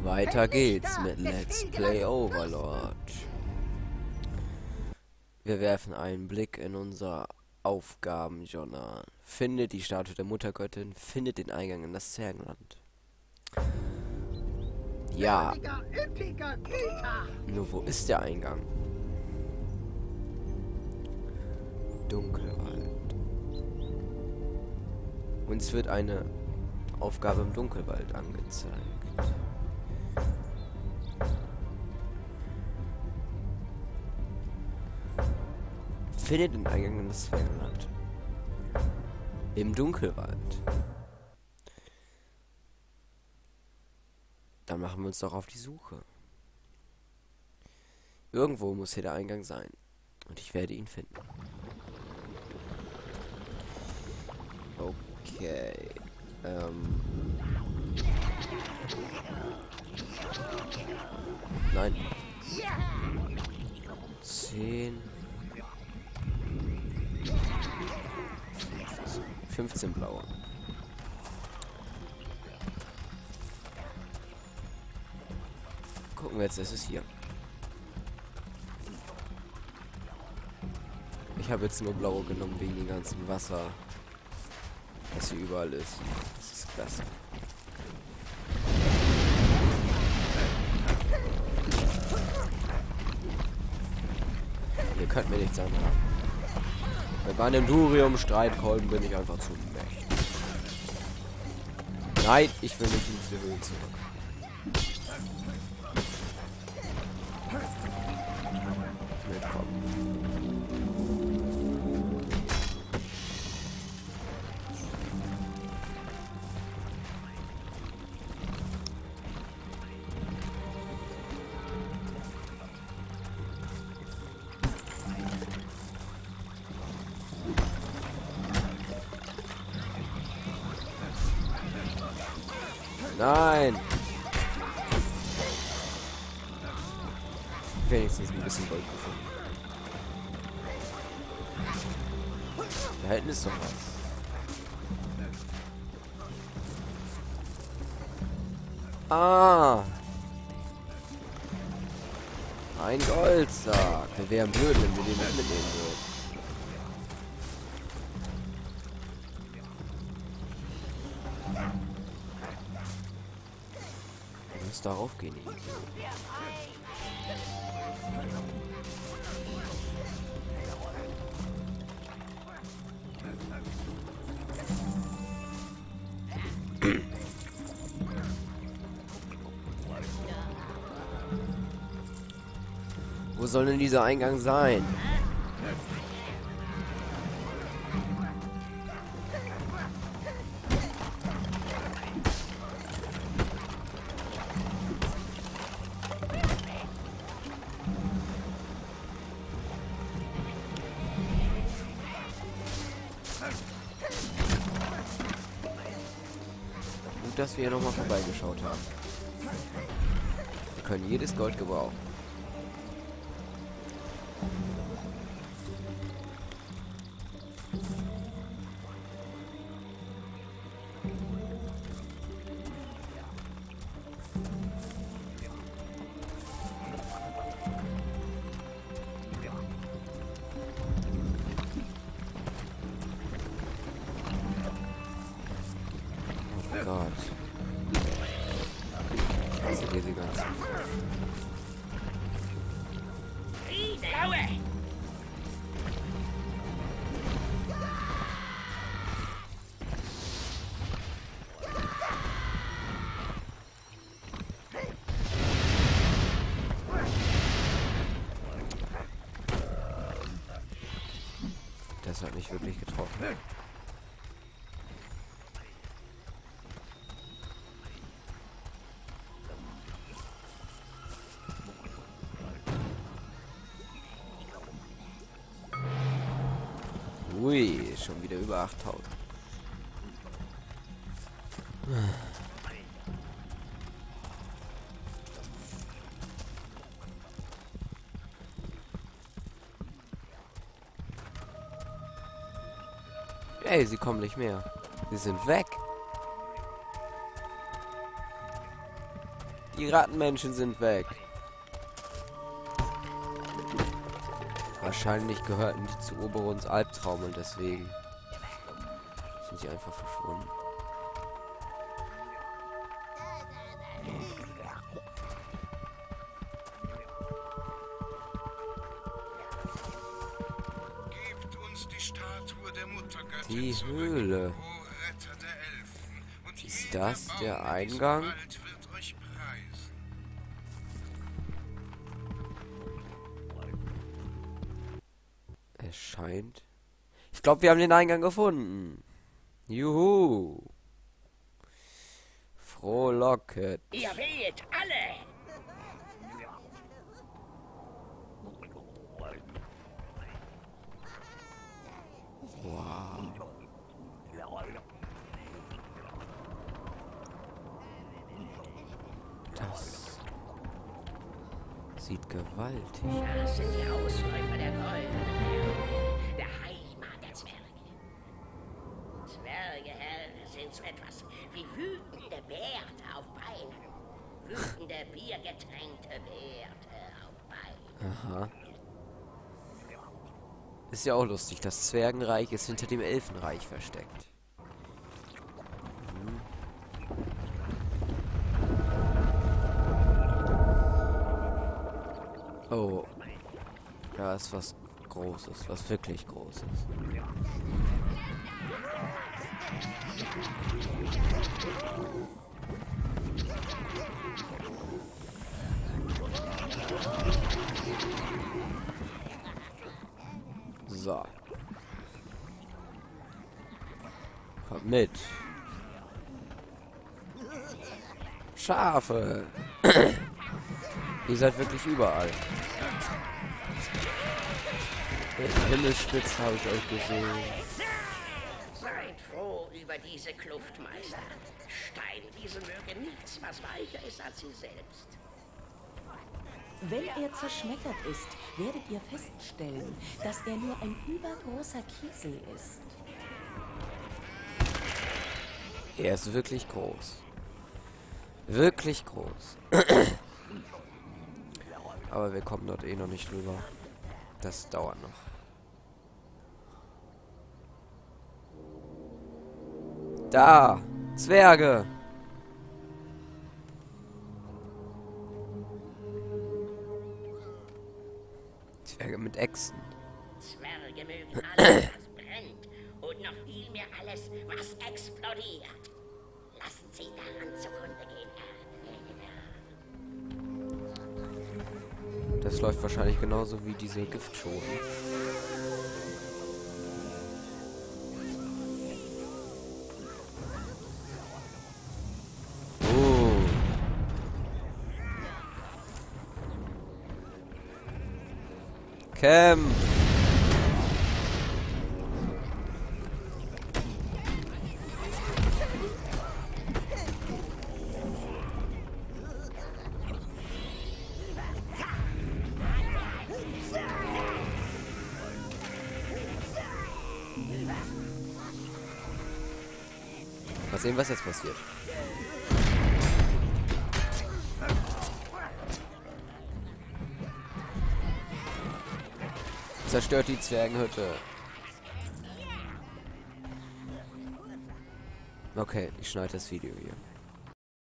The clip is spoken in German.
Weiter geht's mit Let's Play Overlord. Wir werfen einen Blick in unser Aufgabenjournal. Findet die Statue der Muttergöttin, findet den Eingang in das Zwergenland. Ja. Nur wo ist der Eingang? Dunkelwald. Uns wird eine Aufgabe im Dunkelwald angezeigt. Findet den Eingang in das Zwergenland. Im Dunkelwald. Dann machen wir uns doch auf die Suche. Irgendwo muss hier der Eingang sein. Und ich werde ihn finden. Okay. Nein. 10. 15 blaue. Gucken wir jetzt, es ist hier. Ich habe jetzt nur blaue genommen wegen dem ganzen Wasser, das hier überall ist. Das ist klasse. Ihr könnt mir nichts anhaben. Bei einem Durium-Streitkolben bin ich einfach zu mächtig. Nein, ich will nicht in diese Höhe zurück. Mitkommen. Nein! Wenigstens ein bisschen Gold gefunden. Da hinten ist doch was. Ah! Ein Goldsack. Wir wären blöd, wenn wir den nicht mitnehmen würden. Darauf gehen. Wo soll denn dieser Eingang sein? Dass wir hier nochmal vorbeigeschaut haben. Wir können jedes Gold gebrauchen. Gott. Was sind diese ganzen? Das hat mich wirklich getroffen. Ui, schon wieder über 8000. Ey, sie kommen nicht mehr. Sie sind weg. Die Rattenmenschen sind weg. Wahrscheinlich gehörten die zu Oberons Albtraum und deswegen sind sie einfach verschwunden. Gebt uns die Statue der Muttergöttin Die zurück, Höhle. o Retter der Elfen, und Ist jeder das Baum der in diesem Eingang? Wald wird euch preisen. Es scheint. Ich glaube, wir haben den Eingang gefunden. Juhu. Frohlocket. Ihr weht alle! Wow. Das sieht gewaltig. Das sind die Ausläufer der goldenen Erde, der Heimat der Zwerge. Zwergehelden sind so etwas wie wütende Bärte auf Beinen. Wütende, biergetränkte Bärte auf Beinen. Aha. Ist ja auch lustig. Das Zwergenreich ist hinter dem Elfenreich versteckt. Oh. Da ist was Großes. Was wirklich Großes. So. Kommt mit. Schafe. Ihr seid wirklich überall. Himmelsspitze habe ich euch gesehen. Seid froh über diese Kluftmeister. Steinwiese mögen nichts, was weicher ist als sie selbst. Wenn er zerschmettert ist, werdet ihr feststellen, dass er nur ein übergroßer Kiesel ist. Er ist wirklich groß. Wirklich groß. Aber wir kommen dort eh noch nicht rüber. Das dauert noch. Da! Zwerge! Zwerge mit Echsen. Zwerge mögen alles, was brennt. Und noch viel mehr alles, was explodiert. Lassen Sie daran zugrunde gehen, Herr. Das läuft wahrscheinlich genauso wie diese Giftschoten. Camp! Mal sehen, was jetzt passiert. Zerstört die Zwergenhütte. Okay, ich schneide das Video hier.